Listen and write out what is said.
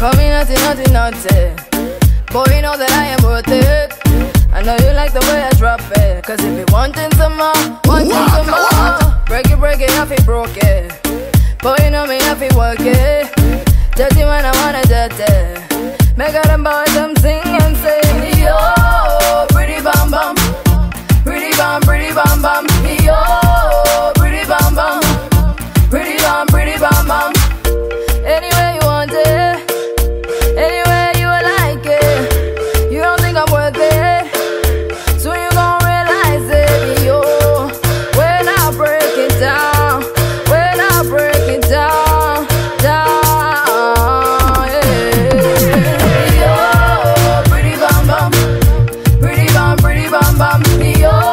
call me naughty, naughty, naughty. Boy, you know that I am worth it. I know you like the way I drop it. Cause if you wanting some more, wanting some more, break it, I feel broke it. Boy, you know me, I feel work it.